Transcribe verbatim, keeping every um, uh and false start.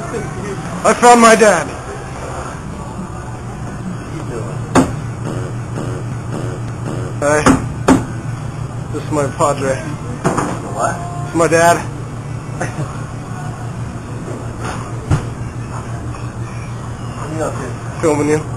I found my dad. Hey, this is my padre. What? This is my dad. What are you up to? Filming you.